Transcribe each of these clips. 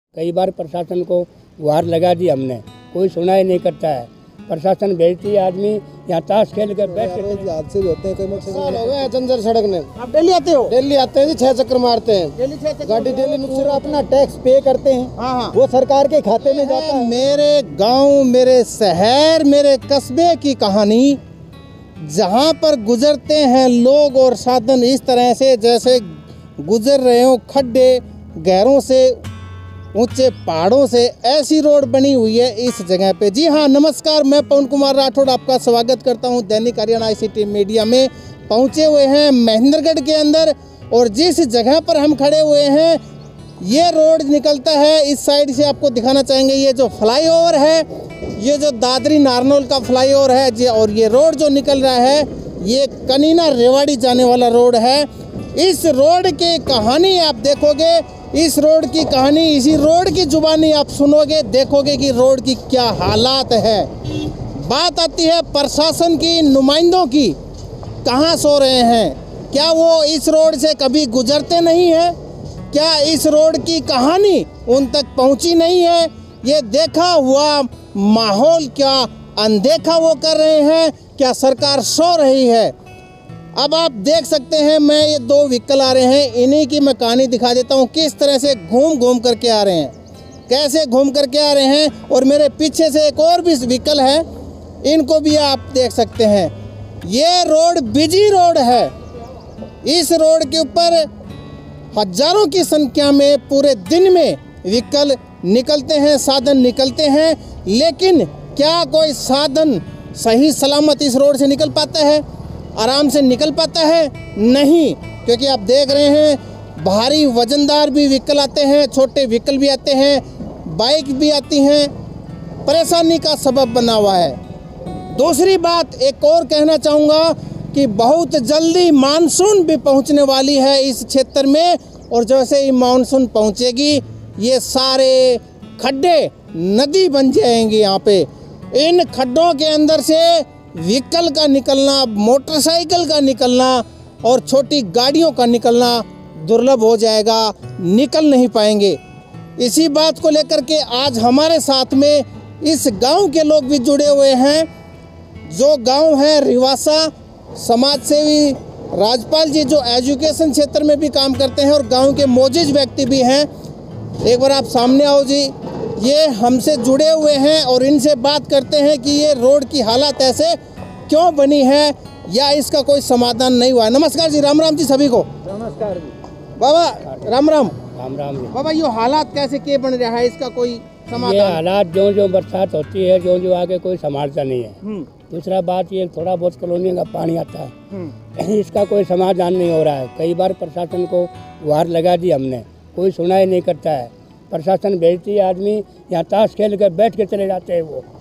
कई बार प्रशासन को गुहार लगा दी हमने, कोई सुनाई नहीं करता है। प्रशासन भेजती है आदमी यहाँ ताश खेल कर बैठ के हादसे भी होते हैं। कई मोटरसाइकिल हो गया जंजर सड़क में। आप डेली आते हो? डेली आते हैं जी, 6 चक्कर मारते हैं। डेली 6 चक्कर गाड़ी डेली पूरा अपना टैक्स पे करते हैं। हाँ, वो सरकार के खाते में जाता है। मेरे गांव, मेरे शहर, मेरे कस्बे की कहानी, जहां पर गुजरते हैं लोग और साधन इस तरह से जैसे गुजर रहे हो खड्डे, गहरों से, ऊंचे पहाड़ों से, ऐसी रोड बनी हुई है इस जगह पे। जी हाँ, नमस्कार, मैं पवन कुमार राठौड़ आपका स्वागत करता हूं दैनिक हरियाणा ICT मीडिया में। पहुंचे हुए हैं महेंद्रगढ़ के अंदर और जिस जगह पर हम खड़े हुए हैं ये रोड निकलता है इस साइड से। आपको दिखाना चाहेंगे ये जो फ्लाईओवर है, ये जो दादरी नारनौल का फ्लाईओवर है जी, और ये रोड जो निकल रहा है ये कनीना रेवाड़ी जाने वाला रोड है। इस रोड की कहानी आप देखोगे, इस रोड की कहानी, इसी रोड की जुबानी आप सुनोगे, देखोगे कि रोड की क्या हालात है। बात आती है प्रशासन की, नुमाइंदों की, कहाँ सो रहे हैं? क्या वो इस रोड से कभी गुजरते नहीं हैं? क्या इस रोड की कहानी उन तक पहुंची नहीं है? ये देखा हुआ माहौल क्या अनदेखा वो कर रहे हैं? क्या सरकार सो रही है? अब आप देख सकते हैं, मैं ये 2 व्हीकल आ रहे हैं, इन्हीं की मैं कहानी दिखा देता हूँ किस तरह से घूम घूम करके आ रहे हैं, कैसे घूम करके आ रहे हैं। और मेरे पीछे से एक और भी व्हीकल है, इनको भी आप देख सकते हैं। ये रोड बिजी रोड है। इस रोड के ऊपर हजारों की संख्या में पूरे दिन में व्हीकल निकलते हैं, साधन निकलते हैं, लेकिन क्या कोई साधन सही सलामत इस रोड से निकल पाता है, आराम से निकल पाता है? नहीं, क्योंकि आप देख रहे हैं भारी वजनदार भी व्हीकल आते हैं, छोटे व्हीकल भी आते हैं, बाइक भी आती हैं, परेशानी का सबब बना हुआ है। दूसरी बात एक और कहना चाहूँगा कि बहुत जल्दी मानसून भी पहुँचने वाली है इस क्षेत्र में, और जैसे ही मानसून पहुँचेगी ये सारे खड्डे नदी बन जाएंगे। यहाँ पे इन खड्डों के अंदर से व्हीकल का निकलना, मोटरसाइकिल का निकलना और छोटी गाड़ियों का निकलना दुर्लभ हो जाएगा, निकल नहीं पाएंगे। इसी बात को लेकर के आज हमारे साथ में इस गांव के लोग भी जुड़े हुए हैं। जो गांव है रिवासा, समाज सेवी राजपाल जी जो एजुकेशन क्षेत्र में भी काम करते हैं और गांव के मोजिज व्यक्ति भी हैं। एक बार आप सामने आओ जी, ये हमसे जुड़े हुए हैं और इनसे बात करते हैं कि ये रोड की हालत ऐसे क्यों बनी है या इसका कोई समाधान नहीं हुआ है। नमस्कार जी, राम राम जी सभी को। नमस्कार जी बाबा, राम राम। राम राम जी। बाबा, ये हालात कैसे के बन रहा है, इसका कोई ये समाधान? हालात जो बरसात होती है, जो आगे कोई संभालता नहीं है। दूसरा बात ये थोड़ा बहुत कॉलोनी का पानी आता है, इसका कोई समाधान नहीं हो रहा है। कई बार प्रशासन को गुहार लगा दी हमने, कोई सुनाई नहीं करता है। प्रशासन भेजती है आदमी यहाँ ताश खेल कर बैठ के चले जाते हैं। वो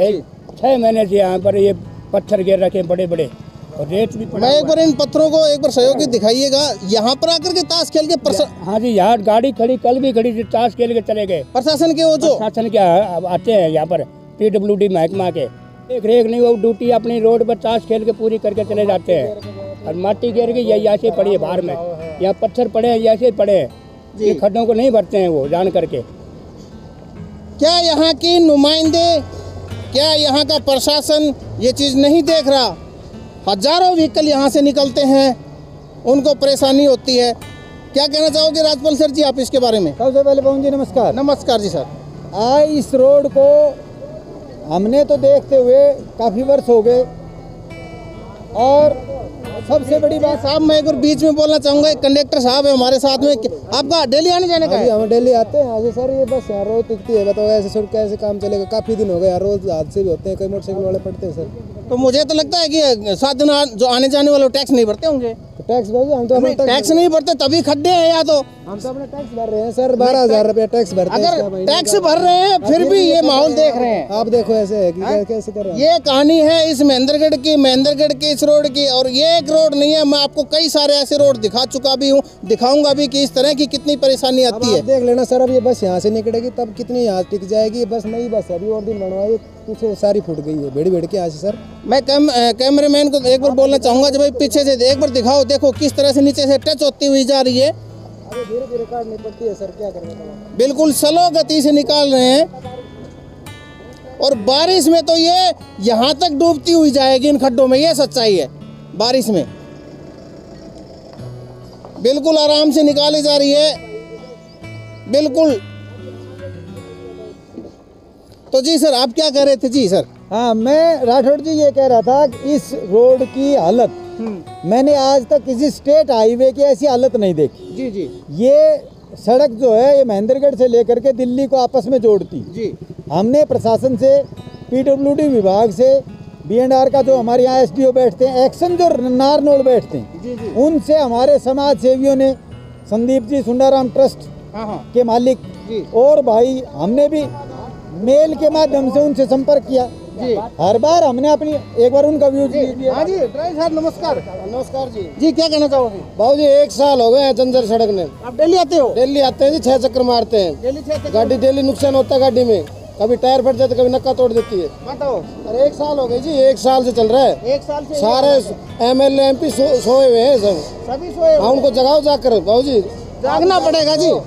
6 महीने से यहाँ पर ये पत्थर गिर रखे बड़े बड़े और रेत भी। मैं एक बार इन पत्थरों को एक बार सहयोगी दिखाइएगा। यहाँ पर आकर के ताश खेल के हाँ जी, यहाँ गाड़ी खड़ी, कल भी खड़ी थी, ताश खेल के चले गए। प्रशासन के वो जो प्रशासन के आते हैं यहाँ पर PWD महकमा के, देख रेख नहीं, वो ड्यूटी अपनी रोड पर ताश खेल के पूरी करके चले जाते हैं। और माटी गिर गई, यही ऐसे पड़ी है बाहर में, यहाँ पत्थर पड़े हैं, ऐसे पड़े हैं, ये खड्डों को नहीं भरते हैं वो जान करके। क्या यहाँ की नुमाइंदे, क्या यहाँ का प्रशासन ये चीज़ नहीं देख रहा? हजारों व्हीकल यहाँ से निकलते हैं, उनको परेशानी होती है। क्या कहना चाहोगे राजपाल सर जी आप इसके बारे में? सबसे पहले पवन जी नमस्कार। नमस्कार जी सर। आज इस रोड को हमने तो देखते हुए काफ़ी वर्ष हो गए, और सबसे बड़ी बात साहब, मैं एक बार बीच में बोलना चाहूँगा, एक कंडक्टर साहब है हमारे साथ में, आपका डेली आने जाने का है? हम डेली आते हैं। आज सर ये बस यहाँ रोज दिखती है, बताओ ऐसे सड़क कैसे काम चलेगा? काफ़ी दिन हो गए, रोज हादसे भी होते हैं, कई मोटरसाइकिल वाले पड़ते हैं सर। तो मुझे तो लगता है कि साधन जो आने जाने वाले टैक्स नहीं भरते होंगे। तो टैक्स भर, हम तो अपना टैक्स नहीं भरते तभी खड्डे हैं। या तो हम तो अपना टैक्स भर रहे हैं सर, 12,000 रुपया टैक्स भरते हैं। अगर टैक्स भर रहे हैं फिर भी ये माहौल देख रहे हैं आप, देखो ऐसे है कि कैसे कर रहे हैं। ये कहानी है इस महेंद्रगढ़ की इस रोड की। और ये एक रोड नहीं है, मैं आपको कई सारे ऐसे रोड दिखा चुका भी हूँ, दिखाऊंगा भी कि इस तरह की कितनी परेशानी आती है। देख लेना सर, अब ये बस यहाँ से निकलेगी तब कितनी यहाँ टिक जाएगी। बस नई बस है, अभी और दिन बनवाई, पीछे सारी फूट गई है, भेड़ के यहाँ से सर। मैं कैमरामैन को एक बार बोलना चाहूँगा, जब भाई पीछे से एक बार दिखाओ, देखो किस तरह से नीचे से टच होती हुई जा रही है। अरे धीरे धीरे काटनी पड़ती है सर, क्या करें। बिल्कुल स्लो गति से निकाल रहे हैं और बारिश में तो ये यहाँ तक डूबती हुई जाएगी इन खड्डों में, ये सच्चाई है। बारिश में बिल्कुल आराम से निकाली जा रही है, बिल्कुल। तो जी सर, आप क्या कह रहे थे? जी सर। हाँ, मैं राठौड़ जी ये कह रहा था कि इस रोड की हालत मैंने आज तक किसी स्टेट हाईवे की ऐसी हालत नहीं देखी। जी जी ये सड़क जो है ये महेंद्रगढ़ से लेकर के दिल्ली को आपस में जोड़ती। जी। हमने प्रशासन से, पीडब्ल्यूडी विभाग से, बीएनआर का जो हमारे यहाँ एसडीओ बैठते हैं, एक्शन जो नारनौल बैठते हैं, जी जी। उनसे, हमारे समाज सेवियों ने, संदीप जी सुंडाराम ट्रस्ट के मालिक जी। और भाई, हमने भी मेल के माध्यम से उनसे संपर्क किया जी। हर बार हमने अपनी, एक बार उनका व्यूज लीजिए। हाँ जी, ड्राइवर साहब नमस्कार। नमस्कार जी। जी, क्या कहना चाहोगे? बाबू जी 1 साल हो गए हैं जंजर सड़क में। आप डेली आते हो? डेली आते हैं जी, 6 चक्कर मारते हैं। डेली 6 चक्कर? गाड़ी डेली नुकसान होता है गाड़ी में, कभी टायर फट जाता है, कभी नक्का तोड़ देती है। बताओ। अरे 1 साल हो गए जी, 1 साल से चल रहा है। 1 साल से सारे एमएलए एमपी सोए हुए हैं सब। सभी सोए हाँ, उनको जगाओ जाकर बाबू जी। जागना पड़ेगा जी,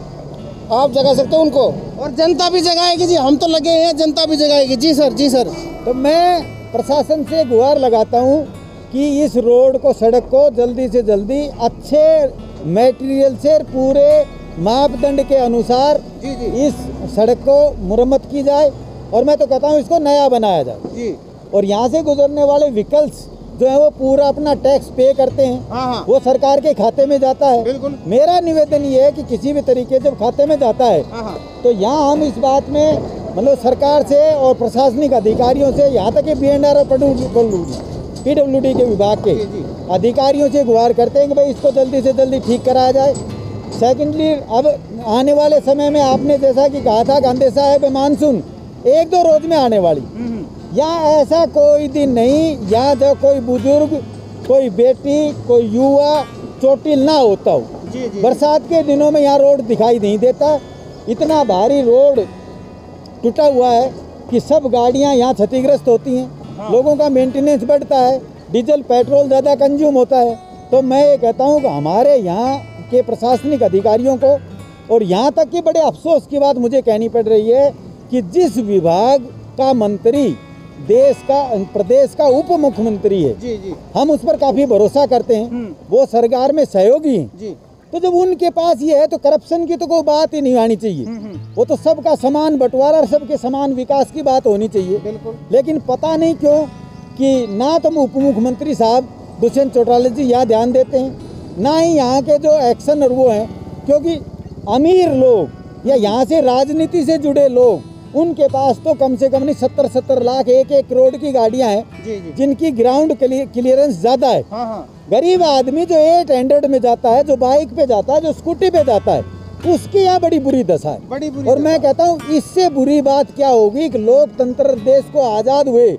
आप जगा सकते हो उनको। और जनता भी जगाएगी जी, हम तो लगे हैं, जनता भी जगाएगी। जी सर, जी सर। तो मैं प्रशासन से गुहार लगाता हूँ कि इस रोड को, सड़क को जल्दी से जल्दी अच्छे मटेरियल से, पूरे मापदंड के अनुसार जी जी इस सड़क को मुरम्मत की जाए, और मैं तो कहता हूँ इसको नया बनाया जाए। जी। और यहाँ से गुजरने वाले व्हीकल्स जो है वो पूरा अपना टैक्स पे करते हैं। हाँ हाँ, वो सरकार के खाते में जाता है। बिल्कुल। मेरा निवेदन ये है कि किसी भी तरीके जब खाते में जाता है हाँ हाँ, तो यहाँ हम इस बात में मतलब सरकार से और प्रशासनिक अधिकारियों से, यहाँ तक कि बीएनआर और पीडब्ल्यूडी के विभाग के जी, जी। अधिकारियों से गुहार करते हैं कि भाई इसको जल्दी से जल्दी ठीक कराया जाए। सेकेंडली, अब आने वाले समय में आपने जैसा कि कहा था गांधी साहब मानसून 1-2 रोज में आने वाली, यहाँ ऐसा कोई दिन नहीं यहाँ जो कोई बुजुर्ग, कोई बेटी, कोई युवा चोटिल ना होता हो। जी जी। बरसात के दिनों में यहाँ रोड दिखाई नहीं देता, इतना भारी रोड टूटा हुआ है कि सब गाड़ियाँ यहाँ क्षतिग्रस्त होती हैं। हाँ। लोगों का मेंटेनेंस बढ़ता है, डीजल पेट्रोल ज़्यादा कंज्यूम होता है। तो मैं ये कहता हूँ कि हमारे यहाँ के प्रशासनिक अधिकारियों को, और यहाँ तक कि बड़े अफसोस की बात मुझे कहनी पड़ रही है कि जिस विभाग का मंत्री देश का, प्रदेश का उप मुख्यमंत्री है, जी जी हम उस पर काफ़ी भरोसा करते हैं, वो सरकार में सहयोगी हैं, जी। तो जब उनके पास ये है तो करप्शन की तो कोई बात ही नहीं आनी चाहिए। वो तो सबका समान बंटवारा और सबके समान विकास की बात होनी चाहिए। बिल्कुल। लेकिन पता नहीं क्यों कि ना तो उप मुख्यमंत्री साहब दुष्यंत चौटाला जी यहाँ ध्यान देते हैं, ना ही यहाँ के जो एक्शन और वो हैं, क्योंकि अमीर लोग या यहाँ से राजनीति से जुड़े लोग, उनके पास तो कम से कम नहीं 70-70 लाख 1-1 करोड़ की गाड़ियाँ हैं, जी जी। जिनकी ग्राउंड क्लियरेंस ज़्यादा है। हाँ हाँ, गरीब आदमी जो 800 में जाता है, जो बाइक पे जाता है, जो स्कूटी पे जाता है, उसकी यहाँ बड़ी बुरी दशा है। बड़ी बुरी। और मैं कहता हूँ इससे बुरी बात क्या होगी कि लोकतंत्र, देश को आज़ाद हुए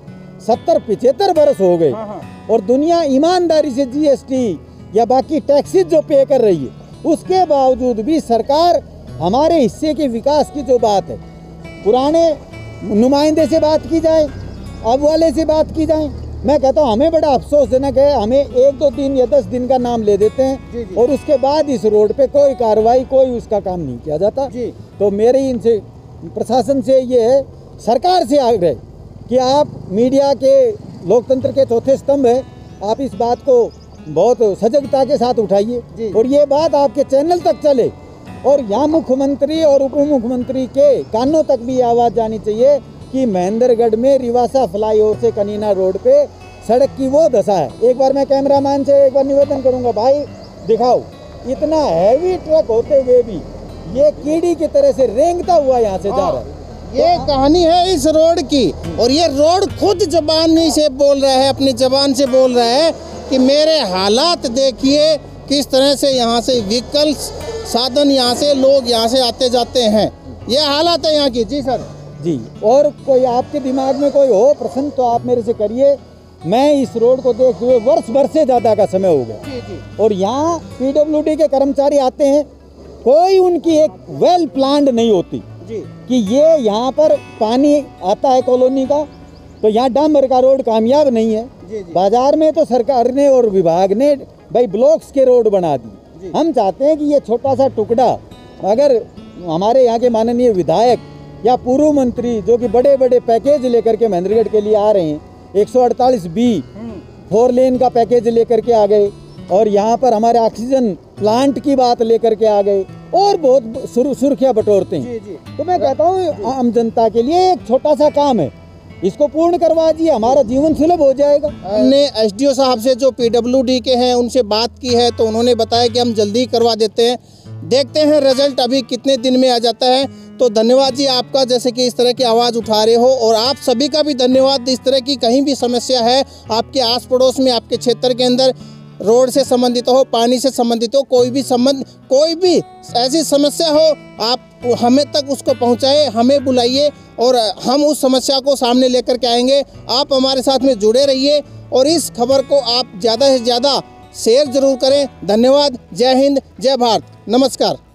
70-75 वर्ष हो गए, हाँ हाँ, और दुनिया ईमानदारी से जीएसटी या बाकी टैक्सेस जो पे कर रही है, उसके बावजूद भी सरकार हमारे हिस्से के विकास की जो बात है, पुराने नुमाइंदे से बात की जाए, अब वाले से बात की जाए, मैं कहता हूँ हमें बड़ा अफसोसजनक है। हमें 1-2 दिन या 10 दिन का नाम ले देते जी, हैं जी। और उसके बाद इस रोड पे कोई कार्रवाई, कोई उसका काम नहीं किया जाता। जी। तो मेरी इनसे, प्रशासन से ये है, सरकार से आग्रह कि आप मीडिया के, लोकतंत्र के चौथे स्तंभ है, आप इस बात को बहुत सजगता के साथ जी। उठाइए और ये बात आपके चैनल तक चले, और यहाँ मुख्यमंत्री और उप मुख्यमंत्री के कानों तक भी आवाज़ जानी चाहिए कि महेंद्रगढ़ में रिवासा फ्लाईओवर से कनीना रोड पे सड़क की वो दशा है। एक बार मैं कैमरामैन से एक बार निवेदन करूंगा, भाई दिखाओ, इतना हैवी ट्रक होते हुए भी ये कीड़ी की तरह से रेंगता हुआ यहाँ से जा रहा है। ये कहानी है इस रोड की, और ये रोड खुद जबानी से बोल रहा है, अपनी जबान से बोल रहा है कि मेरे हालात देखिए किस तरह से यहाँ से व्हीकल्स, साधन, यहाँ से लोग यहाँ से आते जाते हैं, ये हालात है यहाँ की। जी सर। जी, और कोई आपके दिमाग में कोई हो प्रश्न तो आप मेरे से करिए। मैं इस रोड को देखते हुए वर्ष भर से ज़्यादा का समय हो गया, जी जी। और यहाँ पीडब्ल्यूडी के कर्मचारी आते हैं, कोई उनकी एक वेल प्लान्ड नहीं होती जी कि ये यहाँ पर पानी आता है कॉलोनी का, तो यहाँ डामर का रोड कामयाब नहीं है। जी जी। बाजार में तो सरकार ने और विभाग ने भाई ब्लॉक्स के रोड बना दी, हम चाहते हैं कि ये छोटा सा टुकड़ा अगर हमारे यहाँ के माननीय विधायक या पूर्व मंत्री जो कि बड़े बड़े पैकेज लेकर के महेंद्रगढ़ के लिए आ रहे हैं, 148B 4 लेन का पैकेज लेकर के आ गए और यहाँ पर हमारे ऑक्सीजन प्लांट की बात लेकर के आ गए और बहुत सुर्खियाँ बटोरते हैं। तो मैं कहता हूँ आम जनता के लिए एक छोटा सा काम है, इसको पूर्ण करवा दिए, हमारा जीवन सुलभ हो जाएगा। हमने एसडीओ साहब से जो पीडब्ल्यूडी के हैं उनसे बात की है तो उन्होंने बताया कि हम जल्दी करवा देते हैं, देखते हैं रिजल्ट अभी कितने दिन में आ जाता है। तो धन्यवाद जी आपका, जैसे कि इस तरह की आवाज़ उठा रहे हो, और आप सभी का भी धन्यवाद। इस तरह की कहीं भी समस्या है आपके आस पड़ोस में, आपके क्षेत्र के अंदर, रोड से संबंधित हो, पानी से संबंधित हो, कोई भी ऐसी समस्या हो, आप हमें तक उसको पहुंचाए, हमें बुलाइए और हम उस समस्या को सामने लेकर के आएंगे। आप हमारे साथ में जुड़े रहिए और इस खबर को आप ज़्यादा से ज़्यादा शेयर जरूर करें। धन्यवाद। जय हिंद, जय भारत, नमस्कार।